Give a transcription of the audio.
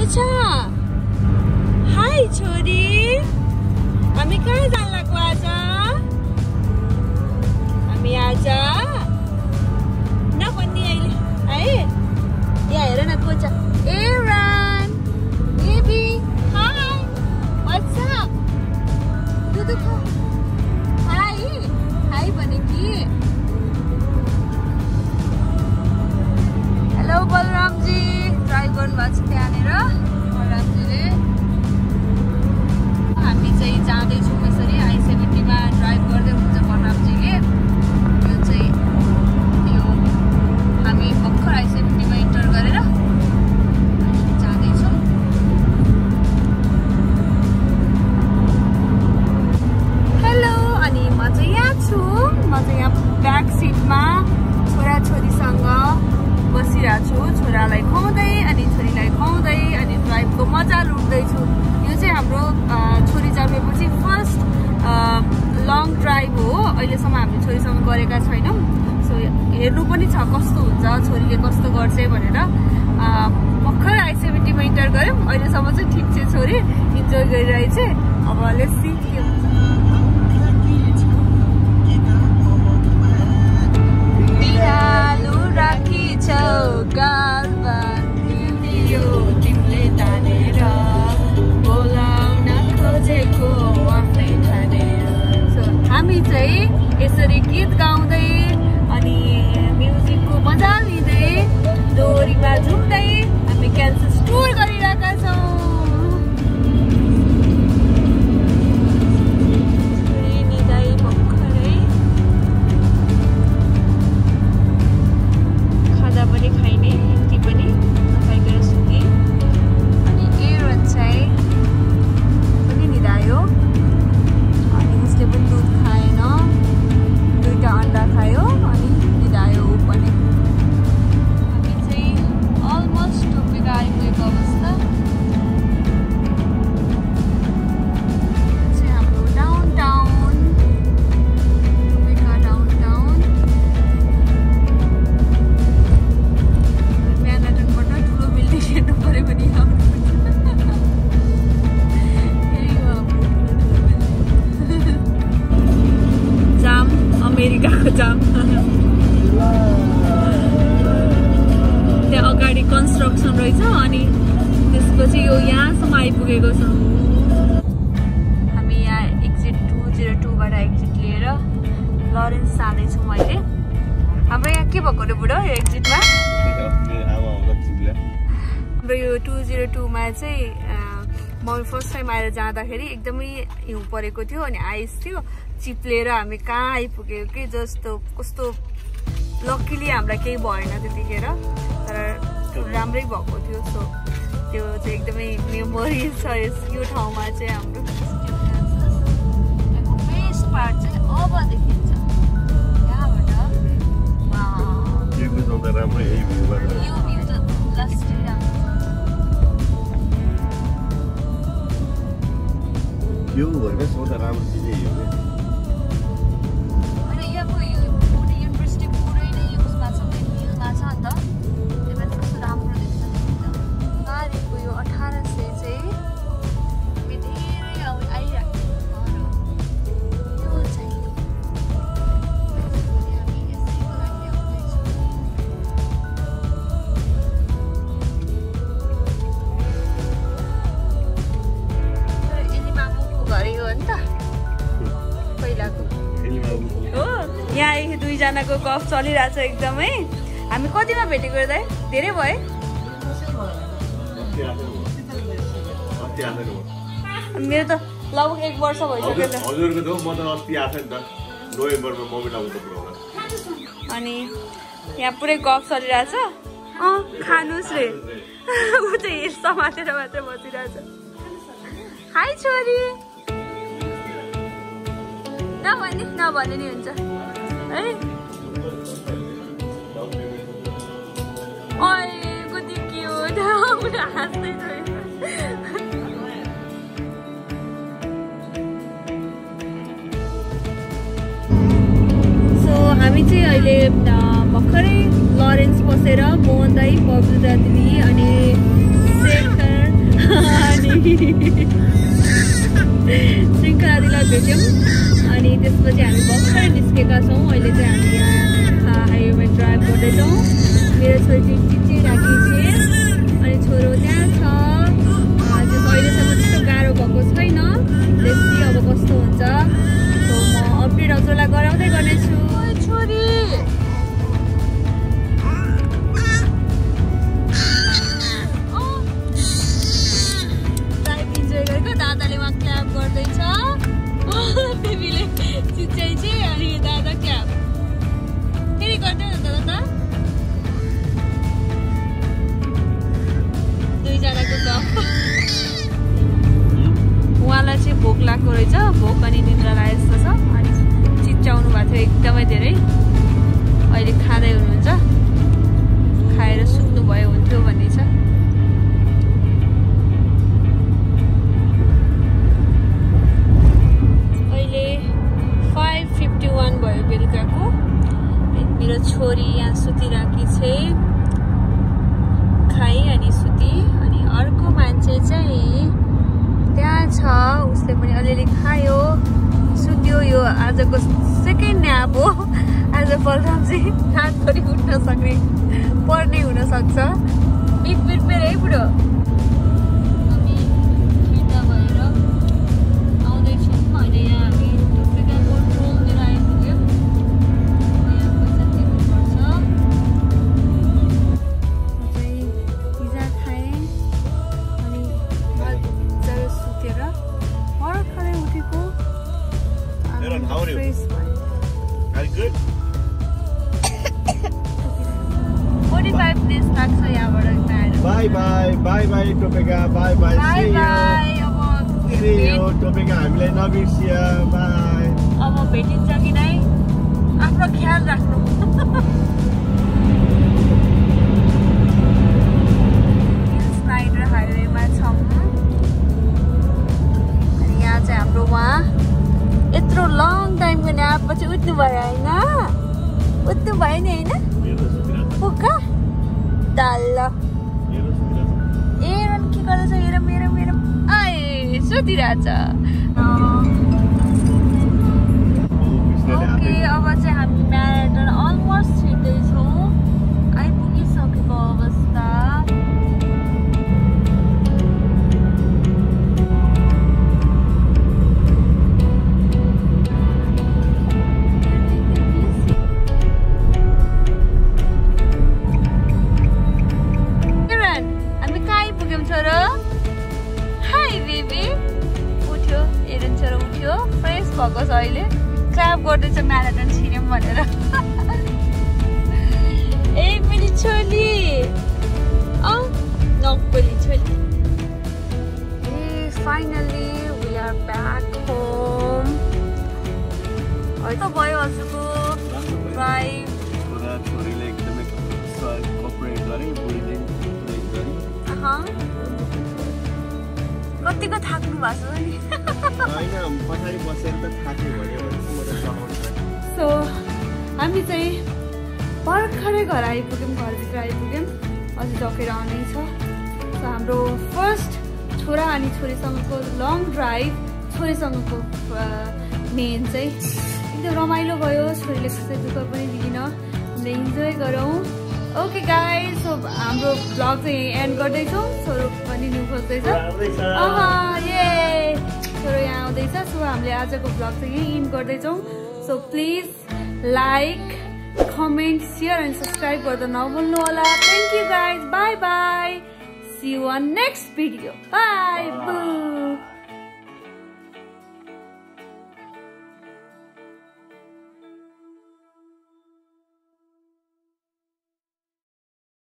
छ हाई छोरी हामी कहाँ जान लाग्यो आज हामी आज नभन्ने अहिले है यहाँ हेर न को छ Aaron baby hi what's up दुधु खा हाई हाई भने कि हेलो बलराम जी ड्राइभ गर्नुभएको छ त्यहाँनिर बलरामजीले हामी चाहिँ जाँदैछौँ यसरी I-70 मा ड्राइभ गर्दै हुनुहुन्छ बलरामजीले यो चाहिँ यो हामी भर्खर I-70 मा इन्टर गरेर जाँदैछौँ हेलो अनि म चाहिँ यहाँ छु म चाहिँ यहाँ ब्याक सिटमा छोराछोरीसँग बसिरहेको छु छोरालाई खुवाउँदै अनि छोरीलाई खुवाउँदै अनि ड्राइभको मजा लुट्दैछु यो चाहिँ हाम्रो छोरी जन्मेपछि फर्स्ट लङ ड्राइभ हो अहिलेसम्म हामीले छोरीसँग गरेका छैनौँ सो हेर्नु पनि छ कस्तो हुन्छ छोरीले कस्तो गर्छ भनेर भर्खर I-70 मा इन्टर गऱ्यौँ अहिलेसम्म चाहिँ ठिक छ छोरी इन्जोय गरिरहेछ अब लेट्स सी के हुन्छ तिमीले तानेर बोलाउन खोजेको आफ्नै ठानेर हामी चाहिँ यसरी गीत गाउँदै अनि म्युजिकको मजा लिँदै डोरीमा झुक्दै हामी क्यान्सस टुर गरिरहेका छौँ त्यहाँ अगाडि कन्स्ट्रक्सन रहेछ अनि त्यसपछि यो यहाँसम्म आइपुगेको छ हामी यहाँ एक्जिट 202 बाट एक्जिट लिएर लरेन्स जाँदैछौँ अहिले हाम्रो यहाँ के भएको रे बुढो यो एक्जिटमा हाम्रो यो 202 मा चाहिँ म फर्स्ट टाइम आएर जाँदाखेरि एकदमै हिउँ परेको थियो अनि आइस थियो चिप्लेर हामी कहाँ आइपुग्यो कि जस्तो कस्तो लकिली हामीलाई केही भएन त्यतिखेर तर राम्रै भएको थियो सो त्यो चाहिँ एकदमै मेमोरी छ यो ठाउँमा चाहिँ हाम्रो बेस्ट पार्ट चाहिँ अब देखिन्छ यहाँबाट यो भ्यू त लास्टै राम्रो यो भएर सौदा राम्रो चिजै हो के यहाँ दुईजनाको गफ चलिरहेछ एकदमै हामी कतिमा भेटेको दाइ धेरै भयो मेरो त लगभग 1 वर्ष भइसक्यो अनि यहाँ पुरै गफ चलिरहेछ खानुस् रे ऊ चाहिँ समातेर मात्रै बसिरहेछ हाई छोरी नभने नि हुन्छ है ओइ कति क्युट हाँस्दै सो हामी चाहिँ अहिले भर्खरै लरेन्स बसेर मोहन दाई पवित्र दिदी अनि शेखर भेट्यौँ अनि त्यसपछि हामी भर्खरै निस्केका छौँ। अहिले चाहिँ हामी यहाँ हाइवेमा ड्राइभ गर्दैछौँ। मेरो छोरी चाहिँ चिचिरहेकी थिए अनि छोरो त्यहाँ छ। अहिलेसम्म त्यस्तो गाह्रो भएको छैन। त्यसपछि अब कस्तो हुन्छ सो म अपडेट हजुरलाई गराउँदै गर्नेछु। छोरी ड्राइभ इन्जोय गरेको दादाले उहाँ क्ल्याप गर्दैछ। बेबीले चिच्याइछि अनि दादा क्ल्याप फेरि गर्दै हो दादा। दुईजनाको गफ। उहाँलाई चाहिँ भोक लाग्दो रहेछ। भोक अनि निद्रा लागेको जस्तो छ अनि चिच्याउनु भएको थियो एकदमै धेरै। अहिले खाँदै हुनुहुन्छ। खाएर सुत्नु भयो हुन्थ्यो भन्ने छ। अहिले 5:51 भयो बेलुकाको। मेरो छोरी यहाँ सुतिरहेकी छ। खाई अनि सुती अनि अर्को मान्छे चाहिँ त्यहाँ छ। उसले पनि अलिअलि खायो सुत्यो। यो आजको सेकेन्ड न्याप हो। आज बलराम चाहिँ रातभरि उठ्न सक्ने पर्ने हुनसक्छ। बिट है बुढो। हामी फिर्ता भएर आउँदैछौँ। अहिले यहाँ हामी टोपेकाको टोलतिर आइपुग्यौँ। यहाँ पैसा तिर्नुपर्छ। चाहिँ पिज्जा खाएँ अनि मजाले सुतेर भर्खरै उठेको। फ्रेस भयो। 45 minutes लाग्छ यहाँबाट आएर। बाई बाई टोपेका। बाई बाई अब टोपेका हामीलाई नबिर्सिया। बाई। अब भेटिन्छ कि नै आफ्नो ख्याल राख्नु। स्नाइडर हाइवेमा छौँ अनि यहाँ चाहिँ हाम्रो उहाँ यत्रो लङ टाइमको न्यापपछि उठ्नु भयो होइन? उठ्नु भयो नि होइन? पुग्का डल्ल एरन के गर्दैछ? हेर मेरो आए सुतिरहेछ। ओके अब चाहिँ हामी म्याराथन अलमोस्ट छिर्दैछौँ। आइपुगिसकेको अवस्था। भएको छ अहिले क्ल्याप गर्दैछ म्याराथन छिर्यौँ भनेर। ए मेरी छोरी नक्कली छोरी। Finally we are back home. त भयो हजुरको ड्राइभ। छोरीले एकदमै कोअपरेट गरे। कतिको थाक्नु भएको छ नि? सो हामी चाहिँ भर्खरै घर आइपुग्यौँ। घरभित्र आइपुग्यौँ। अझै सकेर आउनै छ। सो हाम्रो फर्स्ट छोरा अनि छोरीसँगको लङ ड्राइभ। छोरीसँगको मेन चाहिँ एकदम रमाइलो भयो। छोरीले कसै दुःख पनि दिइन। हामीले इन्जोय गरौँ। ओके गाइज सो हाम्रो ब्लग चाहिँ एन्ड गर्दैछौँ। छोरो पनि न्यु खोज्दैछ। ये छोरो यहाँ आउँदैछ। सो हामीले आजको ब्लग चाहिँ यहीँ इन्ड गर्दैछौँ। So please like comment share and subscribe गर्दा नभुल्नु होला। Thank you guys. Bye bye. See you on next video. By.